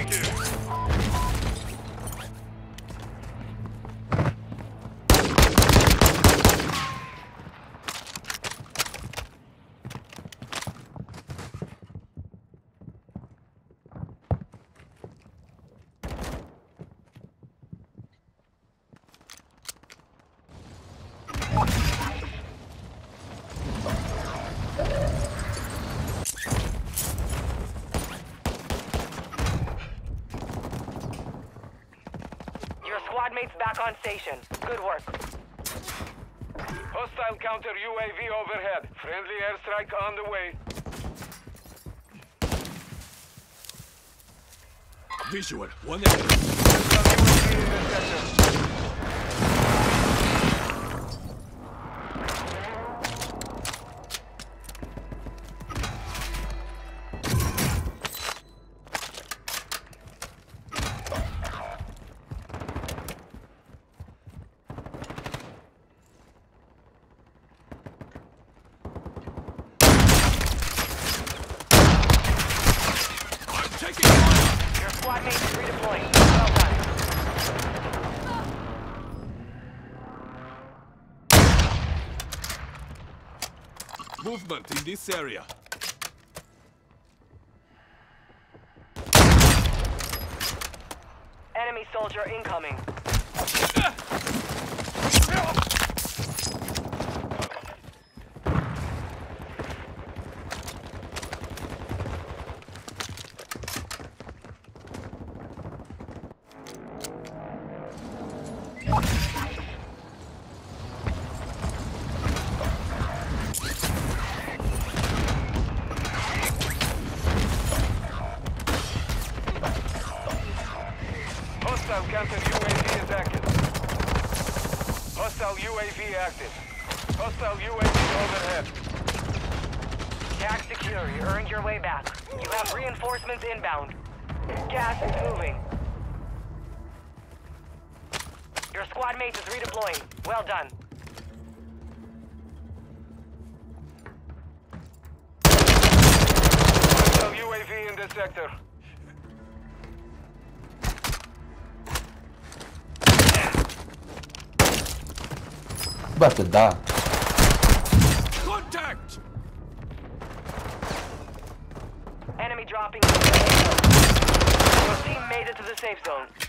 Squad mates back on station. Good work. Hostile counter UAV overhead. Friendly airstrike on the way. Visual. One enemy. Hostile UAV in the sector. Your squad mates is redeploying. Well done. Movement in this area. Enemy soldier incoming. Hostile counter UAV is active. Hostile UAV active. Hostile UAV overhead. Tag secure. You earned your way back. You have reinforcements inbound. Gas is moving. Your squad mate is redeploying. Well done. Hostile UAV in the sector. About to die. Contact! Enemy dropping. Your team made it to the safe zone.